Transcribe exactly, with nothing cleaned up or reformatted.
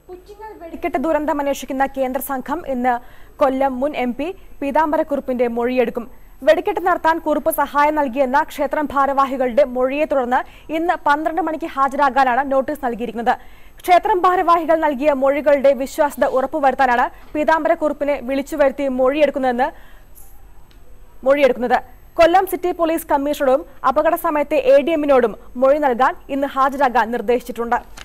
Puttingal വെടിക്കെട്ട് ദുരന്തം അന്വേഷിക്കുന്ന കേന്ദ്ര സംഘം ഇന്ന് കൊല്ലം മുൻ എം പി പീതാംബര കുറുപ്പിന്റെ മൊഴിയെടുക്കും. വെടിക്കെട്ട് നടത്താൻ കുറുപ്പ് സഹായം നൽകിയെന്ന ക്ഷേത്രം ഭാരവാഹികളുടെ മൊഴിയെ തുടർന്ന് ഇന്ന് പന്ത്രണ്ട് മണിക്ക് ഹാജരാകാനാണ് നോട്ടീസ് നൽകിയിരിക്കുന്നത്. ക്ഷേത്രം ഭാരവാഹികൾ നൽകിയ മൊഴികളുടെ വിശ്വാസ്യത ഉറപ്പുവരുത്താനാണ് പീതാംബര കുറുപ്പിനെ വിളിച്ചുവരുത്തി മൊഴിയെടുക്കുന്നതെന്ന് മൊഴിയെടുക്കുന്നത്. കൊല്ലം സിറ്റി പോലീസ് കമ്മീഷണറും അപകട സമയത്തെ എ ഡി എമ്മിനോടും മൊഴി നൽകാൻ ഇന്ന് ഹാജരാകാൻ നിർദ്ദേശിച്ചിട്ടുണ്ട്.